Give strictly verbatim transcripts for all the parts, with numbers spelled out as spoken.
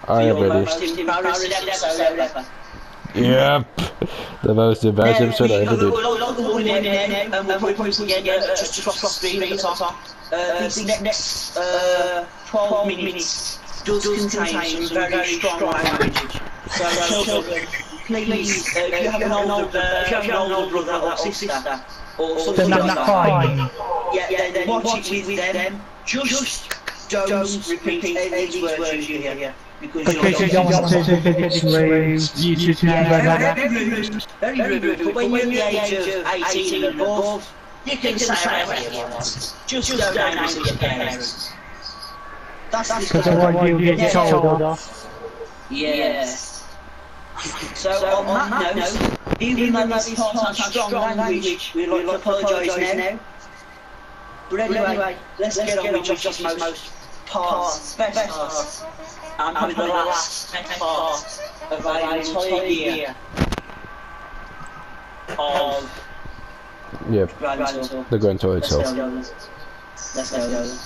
I am ready. Yep. The most embarrassing episode I ever did. We'll lock the wall in there, and we'll probably put it again just across the street at the top. Uh, these next uh, twelve minutes does contain some very strong language. So children, please, uh, if you have an older, if you have an older brother or sister, or something like that, yeah, then watch it with them. Just don't repeat any of these words you hear. Because you don't want to take pictures, YouTube, very rude, very rude. But when you're at the age of eighteen and above, you can say whatever you want. Just don't angry with your parents. That's because I want you to get told. Yes. So on that note, even though this part has strong language, we'd like to apologise now. But anyway, let's get on with just most parts, best parts. And probably the last part of our entire year of Yeah, Grand Tour. the Grand Tour Let's itself. go. Let's go.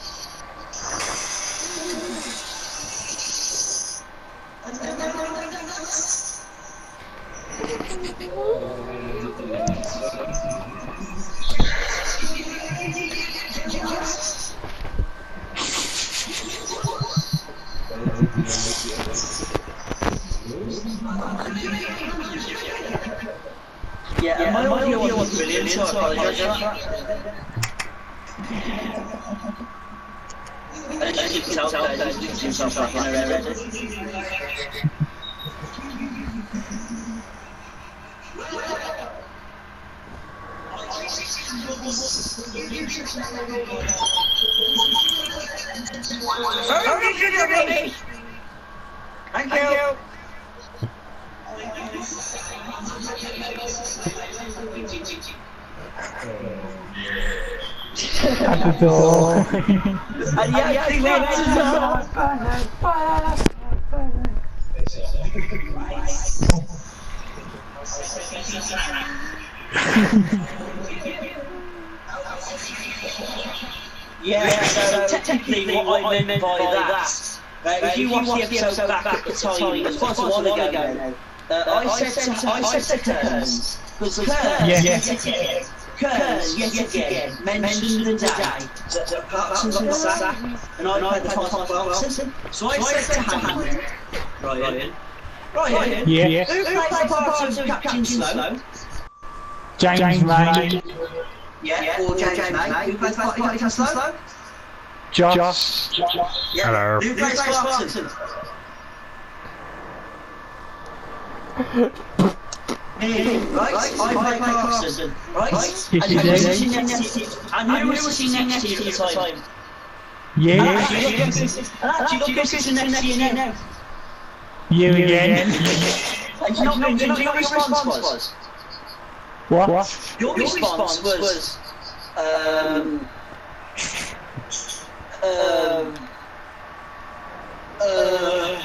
Yeah, yeah, my audio wasn't brilliant, so I apologise for that. As you can tell, there's himself back in a red. Thank you! At the door. And you actually went to the door. Yeah, so technically what I meant by that, uh, if you watch the episode back at the time, it was quite a while ago now, uh, I said to, I said to Kearns, because Kearns, Yeah. Kearns, yet again, mentioned the day that Clarkson got the sack, and I played the top Clarkson. So I said to Hammond, Ryan, Ryan, Yeah. Yeah. who plays the part of Captain Slow? James, James May. Yeah, or James May, who plays the part of Captain Slow? Josh. Yeah. Hello. Who plays Clarkson? Me, right? I play Clarkson, right? Yes, And you who was do. sitting next to you? And who was sitting next to you at the time? Yeah. Actually, look who's sitting next to you now. You again. And do you know what your response was? What? Your response was, um, um, uh,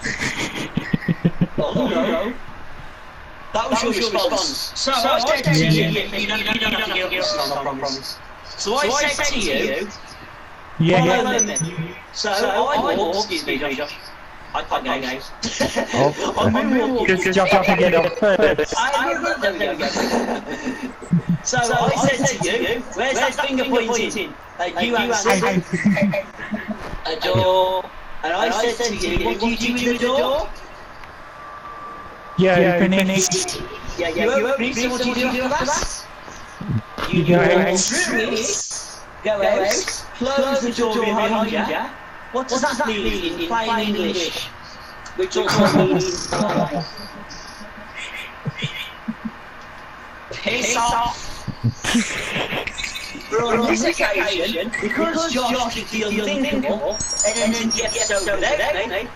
oh no. That was, that your, was your response. response. So, so I said to you, you, you don't, you don't have to give us no promise. So I, I said to you, Yeah. follow yeah. me. So, so I walked, excuse me Josh, I can't go guys. Oh. I'm moonwalking. Because Josh has to get off first. I know, there we go. So, so I, I said to you, where's that finger pointing? And you answered, a door. And I said to you, what do you do with the door? Yeah, yeah, finish. Yeah, yeah, you open it, so what do you do after that? You go out. Through it, go out, close the door behind you. What does that mean in plain English? Which also means piss off. But on this occasion, because Josh did the unthinkable, and then the episode without me,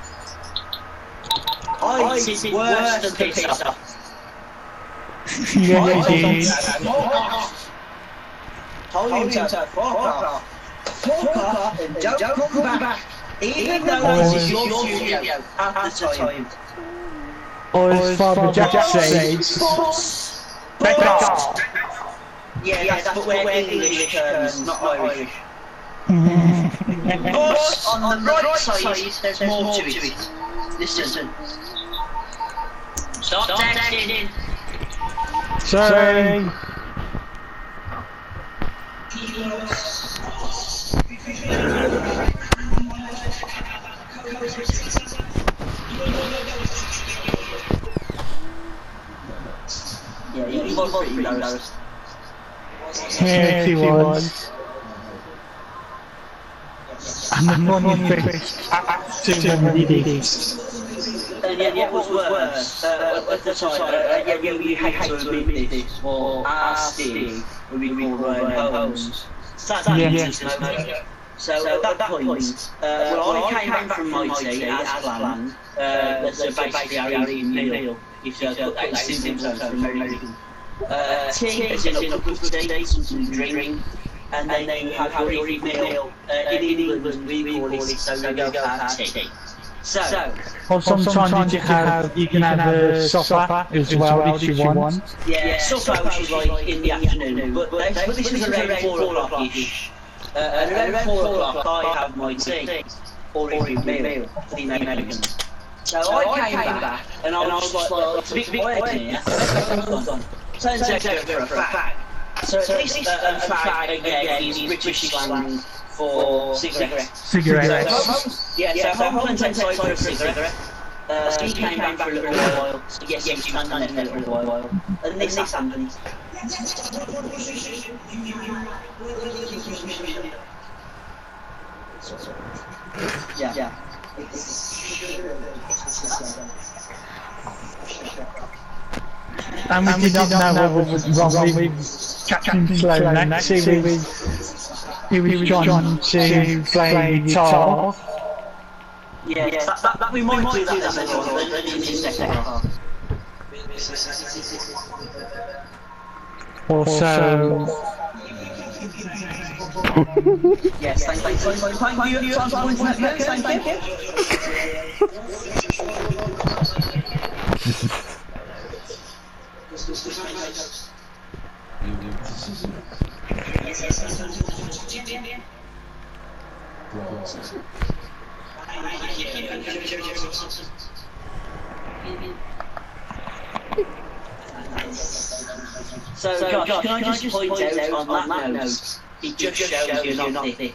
I think it's worse than piss off. Yeah, yeah, yeah. Told you to fuck off. Fuck off and don't come back. Even though this is your studio at the time. Or as Father Jack says, back off. Yeah, that's what we're English terms, not Irish. But on the right side, there's more to it. Listen. Stop texting. Sorry. Yeah, you was pretty embarrassed. Yeah, she was. And the funny face to many days. And yeah, yeah, what was worse, uh, at the time, uh, uh, yeah, yeah, we hate to admit this, or our Steve, when we call Ryan Holmes. That's Yeah, yeah. yeah. So, so at that point, uh, well, I came back from Mighty as planned. Uh, so basically our evening meal, if you put that in simple terms for American. Uh, tea, as in a cup of tea, something to drink, and then you have your evening meal. Uh, in England, we call it so we go have tea. So, Or sometimes you have, you can have a supper as well if you want. yeah, supper which is like in the afternoon, but, they, but this is around four o'clock-ish. Uh, and around four o'clock I have my tea, or evening meal, for the Americans. So I came back, and I was like, well, it's a bit quiet here. Turns out for a fact. So at least uh, a fag again is British slang for cigarettes. Cigarettes. Yeah, so Holmes went outside for a cigarette. Uh, he came back for a little while. So yes, he was standing there for a little while. And this happened. Yeah. Yeah. And we did not know what was wrong with Captain Sloanak. He was, he was trying to play guitar. Yeah, yeah. That, that, that, we might, we might do that, do that then, in this second half. Also, yes, thank, thank, thank, thank, thank you. Thank you. Thank So, so Josh, Josh, can I just point out on that, that note, it just shows you're not thick.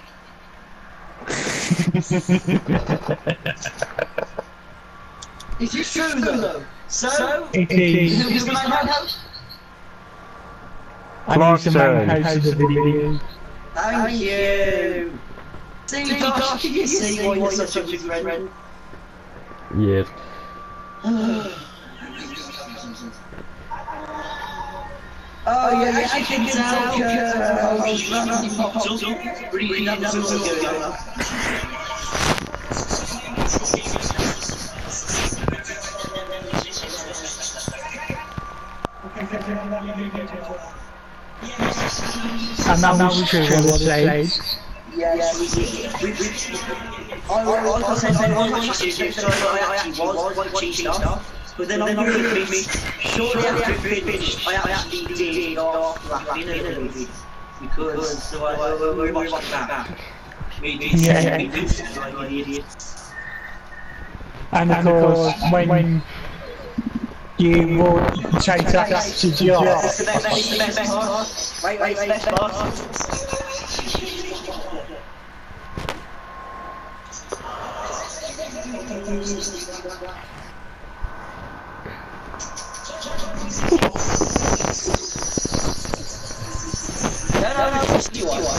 Is it true though? So, it is. who's the man house? I used to make house of the video. Thank you. See, Josh, can you see why you're such a good friend? Yes. Oh yeah, yeah, I can tell because uh, popped up, reading up something going on. And that was true what it says. Yes, we, we, we, I was saying I was cheating, so I actually was quite cheating off. But then I really me, shortly after it finished, I actually did off laughing a little bit. Because, so I, we watched that back. We did Yeah. we did sound like idiots. And of course, when you would take that to job, It's the best, it's the best part. Wait, wait, wait, best part. No, no, no, just you want.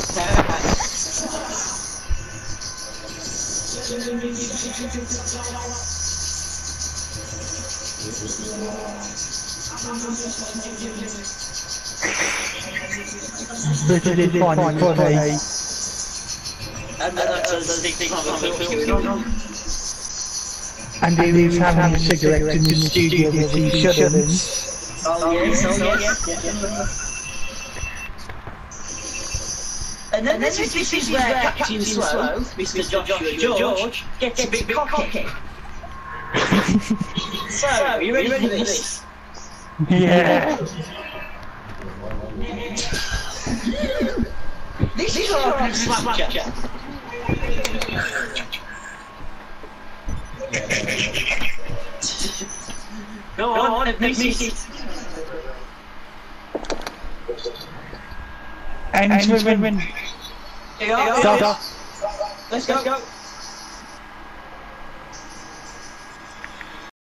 but it is funny, funny. And that's a big thing on. And he was having a cigarette in the studio that he shouldn't. Oh yes, oh yes, yes. And then, and then this, this is where Captain Slow, Mister Joshua George, gets a bit cocky. So, are you ready for this? Yeah. This is our Snapchat. Go on, admit it. And swimming. Here you go. Stop. Let's go.